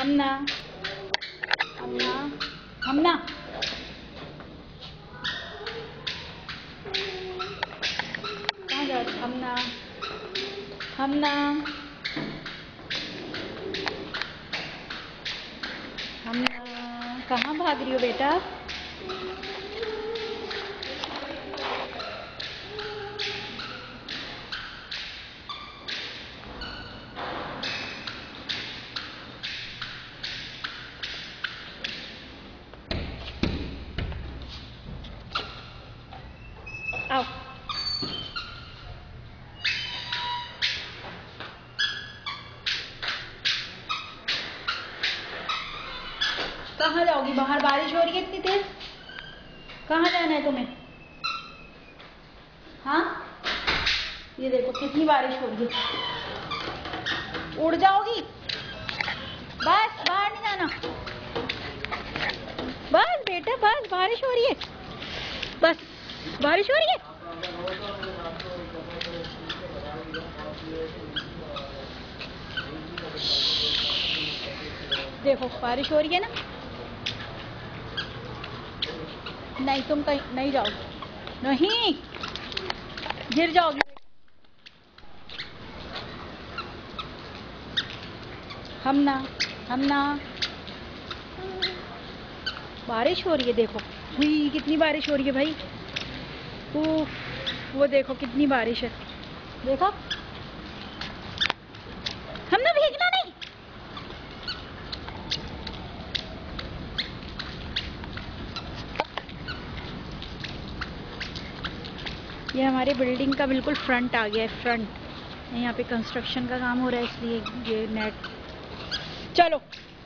हमना हमना हमना कहाँ जा रही? हमना हमना हमना कहाँ भाग रही हो बेटा? आओ। कहाँ जाओगी? बाहर बारिश हो रही है इतनी तेज। कहाँ जाना है तुम्हें? हाँ, ये देखो कितनी बारिश हो रही है। उड़ जाओगी। बस बाहर नहीं जाना। बस बेटा बस, बारिश हो रही है। बस बारिश हो रही है। देखो बारिश हो रही है ना। नहीं तुम कहीं नहीं जाओगी, नहीं गिर जाओगी। हमना हमना बारिश हो रही है, देखो हुई कितनी बारिश हो रही है भाई। उफ, वो देखो कितनी बारिश है, देखो। हमना भीगना नहीं। ये हमारी बिल्डिंग का बिल्कुल फ्रंट आ गया है, फ्रंट। यहाँ पे कंस्ट्रक्शन का काम हो रहा है, इसलिए ये नेट। चलो।